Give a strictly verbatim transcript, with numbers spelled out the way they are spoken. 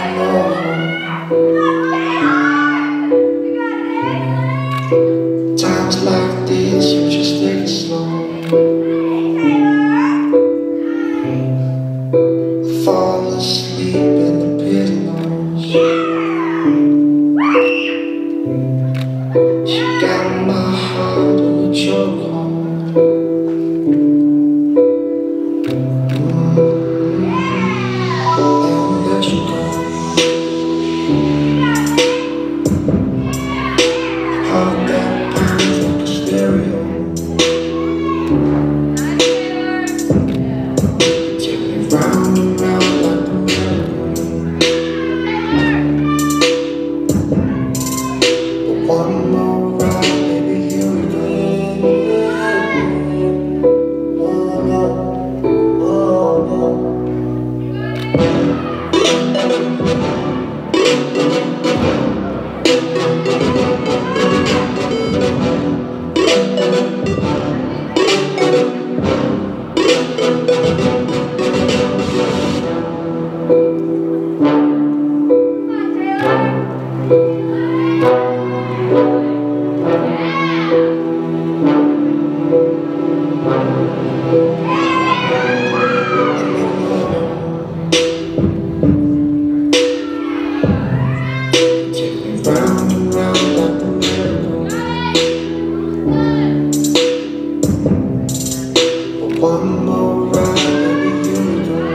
Times like these, you just take it slow. Fall asleep in the pillows. You got my heart in a chokehold. Mm-hmm. And let you go. Heart that pounds like a stereo. Take me round and round like a merry-go-round. But one more ride, baby, here we go. Oh no, oh no. Round and round like a merry-go-round. But one more ride, baby, here we go.